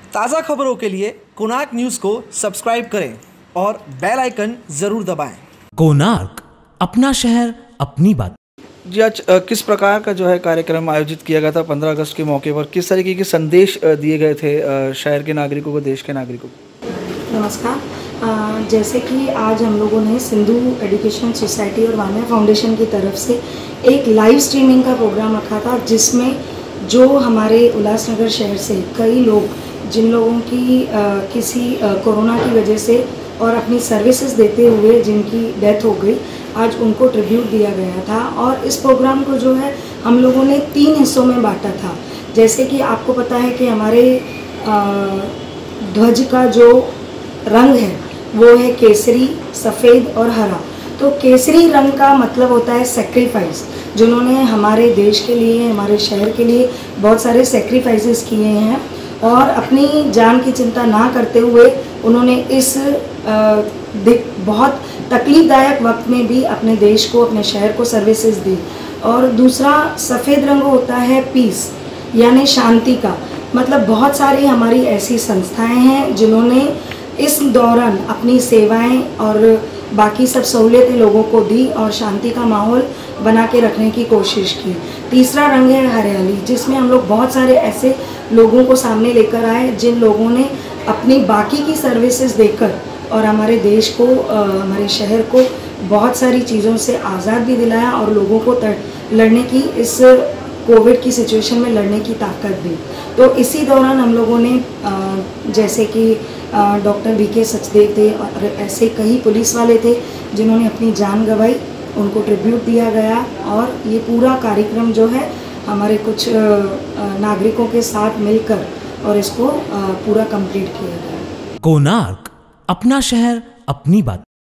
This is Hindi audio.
ताज़ा खबरों के लिए कोणार्क न्यूज़ को सब्सक्राइब करें और बेल आइकन ज़रूर दबाएं। कोणार्क, अपना शहर अपनी बात। जी, आज किस प्रकार का जो है कार्यक्रम आयोजित किया गया था 15 अगस्त के मौके पर? किस तरीके के संदेश दिए गए थे शहर के नागरिकों को, देश के नागरिकों को? नमस्कार। जैसे कि आज हम लोगों ने सिंधु एजुकेशन सोसाइटी और वानिया फाउंडेशन की तरफ से एक लाइव स्ट्रीमिंग का प्रोग्राम रखा था, जिसमें जो हमारे उल्लासनगर शहर से कई लोग, जिन लोगों की किसी कोरोना की वजह से और अपनी सर्विसेज देते हुए जिनकी डेथ हो गई, आज उनको ट्रिब्यूट दिया गया था। और इस प्रोग्राम को जो है हम लोगों ने 3 हिस्सों में बांटा था। जैसे कि आपको पता है कि हमारे ध्वज का जो रंग है वो है केसरी, सफ़ेद और हरा। तो केसरी रंग का मतलब होता है सेक्रीफाइस, जिन्होंने हमारे देश के लिए, हमारे शहर के लिए बहुत सारे सेक्रीफाइसेस किए हैं और अपनी जान की चिंता ना करते हुए उन्होंने इस बहुत तकलीफ़दायक वक्त में भी अपने देश को, अपने शहर को सर्विसेज दी। और दूसरा सफ़ेद रंग होता है पीस, यानी शांति का। मतलब बहुत सारी हमारी ऐसी संस्थाएं हैं जिन्होंने इस दौरान अपनी सेवाएं और बाकी सब सहूलियतें लोगों को दी और शांति का माहौल बना के रखने की कोशिश की। तीसरा रंग है हरियाली, जिसमें हम लोग बहुत सारे ऐसे लोगों को सामने लेकर आए जिन लोगों ने अपनी बाकी की सर्विसेज देकर और हमारे देश को, हमारे शहर को बहुत सारी चीज़ों से आज़ाद भी दिलाया और लोगों को लड़ने की, इस कोविड की सिचुएशन में लड़ने की ताकत दी। तो इसी दौरान हम लोगों ने जैसे कि डॉक्टर वीके सचदेव थे और ऐसे कई पुलिस वाले थे जिन्होंने अपनी जान गंवाई, उनको ट्रिब्यूट दिया गया। और ये पूरा कार्यक्रम जो है हमारे कुछ नागरिकों के साथ मिलकर और इसको पूरा कंप्लीट किया गया। कोणार्क, अपना शहर अपनी बात।